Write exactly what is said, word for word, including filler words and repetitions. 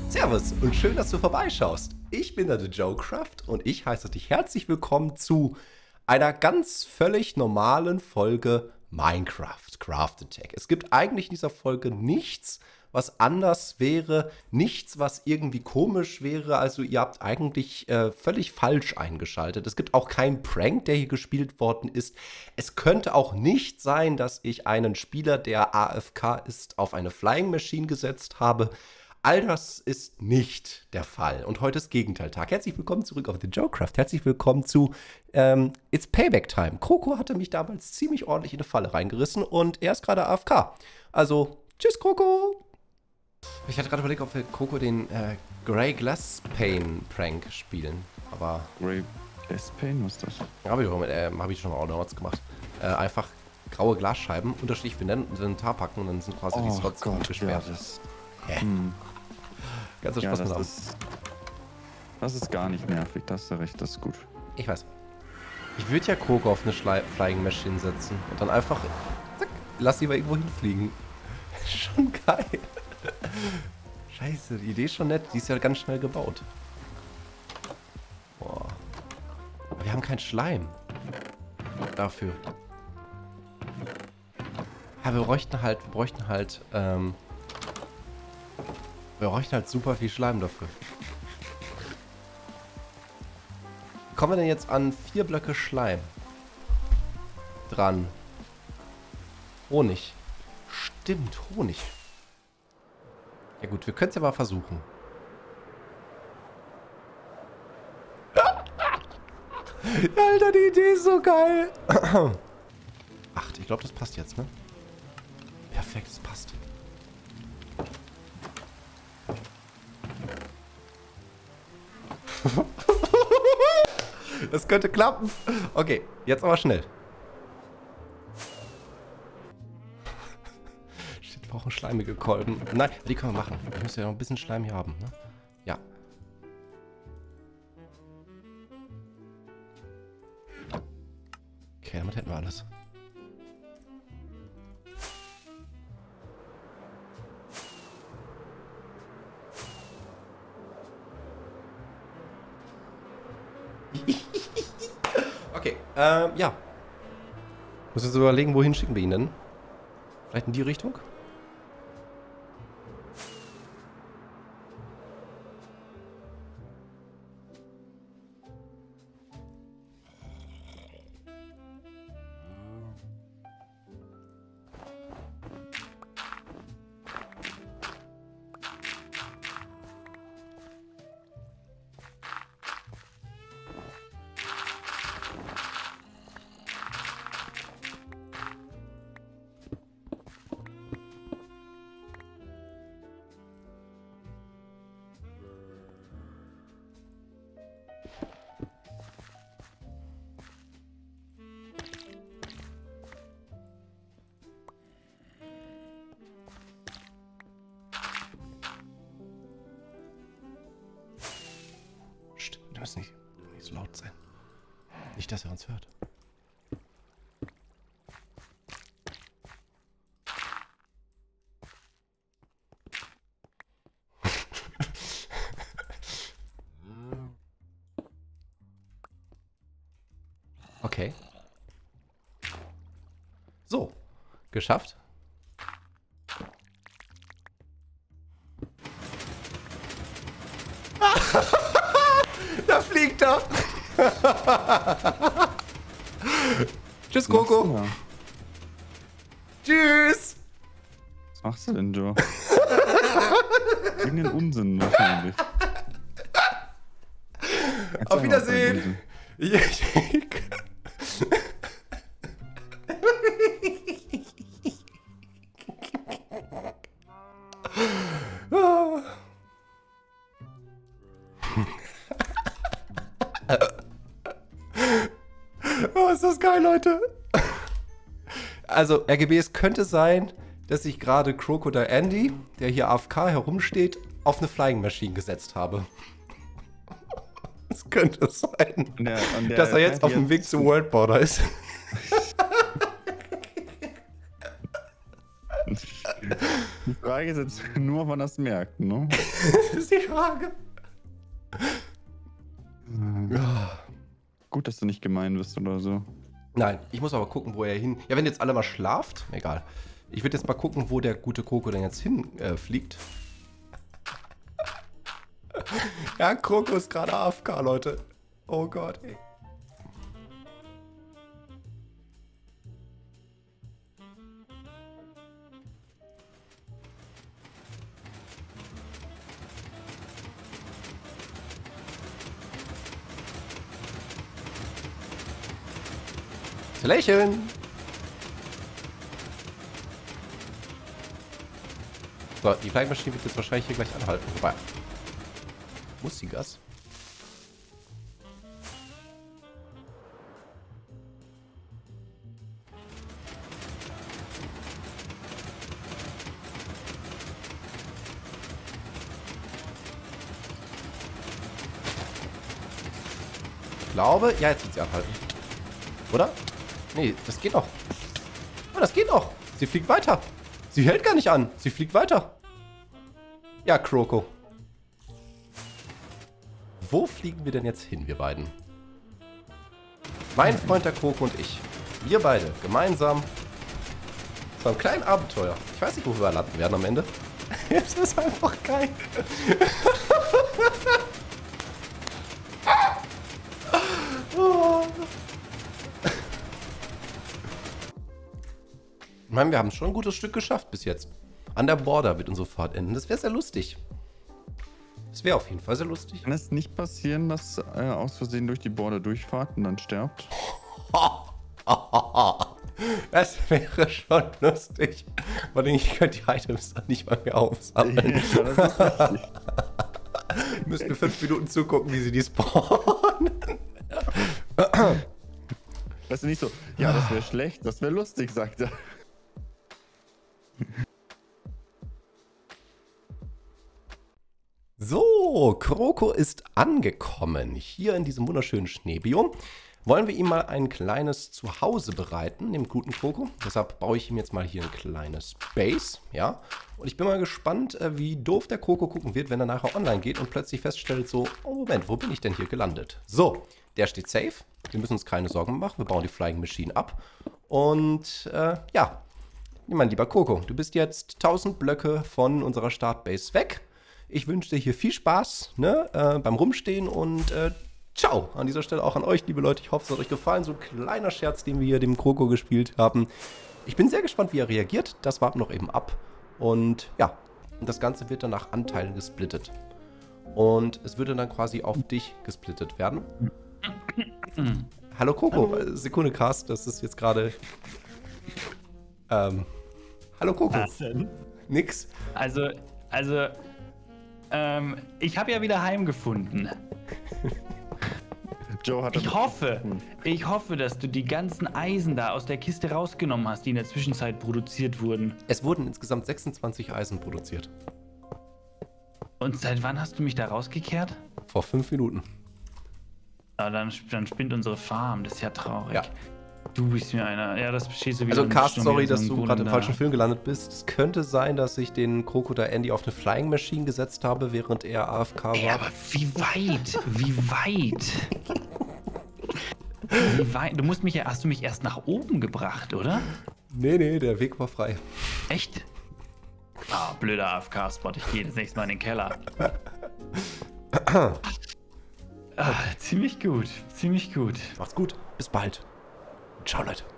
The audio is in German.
Servus und schön, dass du vorbeischaust. Ich bin der JoeCraft und ich heiße dich herzlich willkommen zu einer ganz völlig normalen Folge Minecraft Craft Attack. Es gibt eigentlich in dieser Folge nichts, was anders wäre, nichts, was irgendwie komisch wäre. Also ihr habt eigentlich äh, völlig falsch eingeschaltet. Es gibt auch keinen Prank, der hier gespielt worden ist. Es könnte auch nicht sein, dass ich einen Spieler, der A F K ist, auf eine Flying Machine gesetzt habe. All das ist nicht der Fall. Und heute ist Gegenteiltag. Herzlich willkommen zurück auf The JoeCraft. Herzlich willkommen zu ähm, It's Payback Time. Kroko hatte mich damals ziemlich ordentlich in eine Falle reingerissen und er ist gerade A F K. Also, tschüss Kroko! Ich hatte gerade überlegt, ob wir Kroko den äh, Grey Glass Pane Prank spielen. Aber. Grey Glass Pane, was ist das? Habe ich, äh, hab ich schon auch damals gemacht. Äh, einfach graue Glasscheiben unterschiedlich benennen und in den Tar packen und dann sind quasi oh die Slots Gott, gesperrt. Ja, das, Hä? hm. Ganz ja, Spaß das mit ist, das ist gar nicht nervig, da hast du recht, das ist gut. Ich weiß. Ich würde ja Kroko auf eine Schli Flying Machine setzen und dann einfach, zack, lass die mal irgendwo hinfliegen. Schon geil. Scheiße, die Idee ist schon nett. Die ist ja ganz schnell gebaut. Boah. Aber wir haben keinen Schleim. Dafür. Ja, wir bräuchten halt, wir bräuchten halt, ähm, wir bräuchten halt super viel Schleim dafür. Wie kommen wir denn jetzt an vier Blöcke Schleim dran? Honig. Stimmt, Honig. Ja gut, wir können es ja mal versuchen. Alter, die Idee ist so geil. Acht, ich glaube, das passt jetzt, ne? Perfekt, es passt. Das könnte klappen. Okay, jetzt aber schnell. Wir brauchen schleimige Kolben. Nein, die können wir machen. Ich muss ja noch ein bisschen Schleim hier haben, ne? Ja. Okay, damit hätten wir alles. Okay, ähm, ja. Muss jetzt überlegen, wohin schicken wir ihn denn? Vielleicht in die Richtung? Wir müssen nicht, nicht so laut sein. Nicht, dass er uns hört. Okay. So, geschafft. Da fliegt er. Tschüss, Kroko. Tschüss. Was machst du denn, Joe? Irgendeinen Unsinn wahrscheinlich. Jetzt Auf Wiedersehen. Oh, ist das geil, Leute. Also, R G B, es könnte sein, dass ich gerade Crocodile Andy, der hier A F K herumsteht, auf eine Flying Machine gesetzt habe. Es könnte sein, an der, an der, dass er jetzt auf dem Weg zum World Border ist. Die Frage ist jetzt nur, ob man das merkt, ne? Das ist die Frage. Ja. Gut, dass du nicht gemein bist oder so. Nein, ich muss aber gucken, wo er hin... Ja, wenn jetzt alle mal schlaft, egal. Ich würde jetzt mal gucken, wo der gute Kroko denn jetzt hinfliegt. Äh, fliegt. Ja, Kroko ist gerade A F K, Leute. Oh Gott, ey. Zu lächeln. So, die Flymaschine wird jetzt wahrscheinlich hier gleich anhalten. Wobei. Muss die Gas? Ich glaube, ja, jetzt wird sie anhalten. Oder? Nee, das geht noch. Oh, das geht noch. Sie fliegt weiter. Sie hält gar nicht an. Sie fliegt weiter. Ja, Kroko. Wo fliegen wir denn jetzt hin, wir beiden? Mein Freund der Kroko und ich. Wir beide gemeinsam. So ein kleines Abenteuer. Ich weiß nicht, wo wir landen werden am Ende. Es ist einfach geil. Oh. Ich meine, wir haben schon ein gutes Stück geschafft bis jetzt. An der Border wird unsere Fahrt enden. Das wäre sehr lustig. Das wäre auf jeden Fall sehr lustig. Kann es nicht passieren, dass äh, aus Versehen durch die Border durchfahrt und dann stirbt? Das wäre schon lustig. Vor allem, ich könnte die Items dann nicht mal mehr aufsammeln. Ja, das ist richtig. Müssen wir fünf Minuten zugucken, wie sie die spawnen. Weißt du, nicht so, ja, das wäre schlecht, das wäre lustig, sagt er. So, Kroko ist angekommen. Hier in diesem wunderschönen Schneebiom. Wollen wir ihm mal ein kleines Zuhause bereiten, dem guten Kroko. Deshalb baue ich ihm jetzt mal hier ein kleines Base, ja. Und ich bin mal gespannt, wie doof der Kroko gucken wird, wenn er nachher online geht und plötzlich feststellt so, oh Moment, wo bin ich denn hier gelandet? So, der steht safe. Wir müssen uns keine Sorgen machen. Wir bauen die Flying Machine ab. Und, äh, ja. Mein lieber Kroko, du bist jetzt tausend Blöcke von unserer Startbase weg. Ich wünsche dir hier viel Spaß, ne, äh, beim Rumstehen und, äh, ciao. An dieser Stelle auch an euch, liebe Leute. Ich hoffe, es hat euch gefallen. So ein kleiner Scherz, den wir hier dem Kroko gespielt haben. Ich bin sehr gespannt, wie er reagiert. Das warten wir noch eben ab. Und ja, das Ganze wird dann nach Anteilen gesplittet. Und es würde dann quasi auf dich gesplittet werden. Hallo Kroko. Hallo. Sekunde, Cast. Das ist jetzt gerade... Ähm... Hallo Kroko. Was denn? Nix. Also, also... Ähm, ich habe ja wieder heimgefunden. Joe hat ich hoffe, ich hoffe, dass du die ganzen Eisen da aus der Kiste rausgenommen hast, die in der Zwischenzeit produziert wurden. Es wurden insgesamt sechsundzwanzig Eisen produziert. Und seit wann hast du mich da rausgekehrt? Vor fünf Minuten. Ah, dann, dann spinnt unsere Farm, das ist ja traurig. Ja. Du bist mir einer. Ja, das stehst du wieder. Also Cast, sorry, dass du gerade im falschen Film gelandet bist. Es könnte sein, dass ich den Crocodile Andy auf eine Flying Machine gesetzt habe, während er A F K war. Ey, aber wie weit? Wie weit? Wie weit? Du musst mich ja, hast du mich erst nach oben gebracht, oder? Nee, nee, der Weg war frei. Echt? Ah, blöder A F K-Spot. Ich gehe das nächste Mal in den Keller. ah, ziemlich gut. Ziemlich gut. Macht's gut. Bis bald. Ciao, Leute.